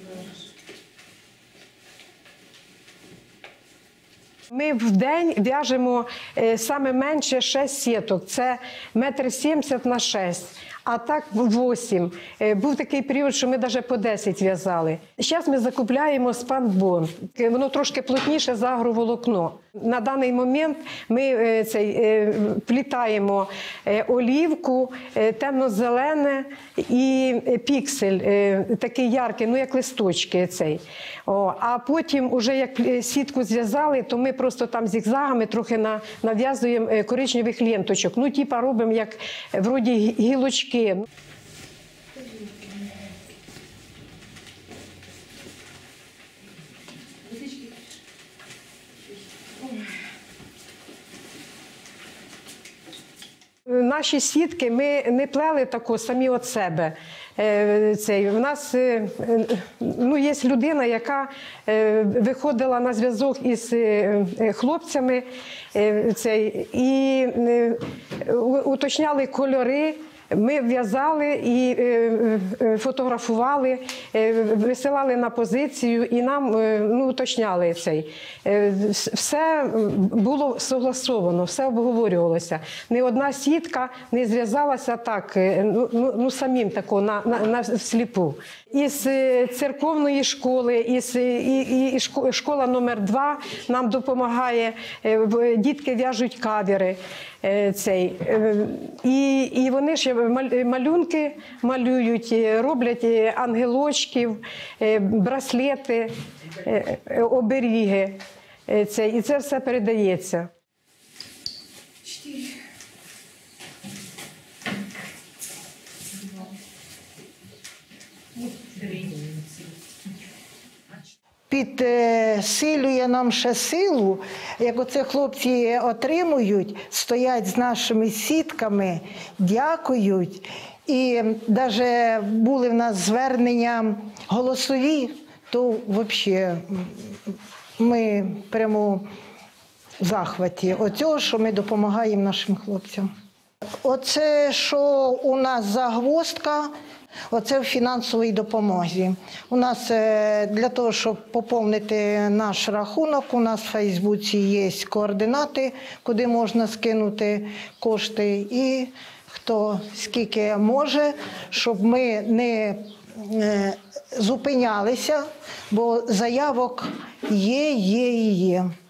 Ми в день в'яжемо саме менше 6 сіток, це 1,70 м на 6, а так 8. Був такий період, що ми навіть по 10 в'язали. Зараз ми закупляємо спанбонд, воно трошки плотніше за агроволокно. На даний момент ми плітаємо олівку, темно-зелене і піксель, такий яркий, ну як листочки цей. А потім, уже як сітку зв'язали, то ми просто там зігзагами трохи нав'язуємо коричневих ленточок. Ну, типа робимо як вроді гілочки. Наші сітки ми не плели тако самі від себе. У нас є людина, яка виходила на зв'язок із хлопцями і уточняли кольори. Ми в'язали і фотографували, висилали на позицію і нам уточняли цей. Все було согласовано, все обговорювалося. Ні одна сітка не зв'язалася так, самим тако, всліпу. Із церковної школи, і школа номер 2 нам допомагає, дітки в'яжуть кавери. І вони ще малюнки малюють, роблять ангелочків, браслети, оберіги. І це все передається. Підсилює нам ще силу, як оце хлопці отримують, стоять з нашими сітками, дякують. І навіть були в нас звернення голосові, то взагалі ми прямо в захваті від цього, що ми допомагаємо нашим хлопцям. Оце, що у нас загвоздка, оце в фінансовій допомозі. У нас для того, щоб поповнити наш рахунок, у нас в Фейсбуці є координати, куди можна скинути кошти. І хто скільки може, щоб ми не зупинялися, бо заявок є і є.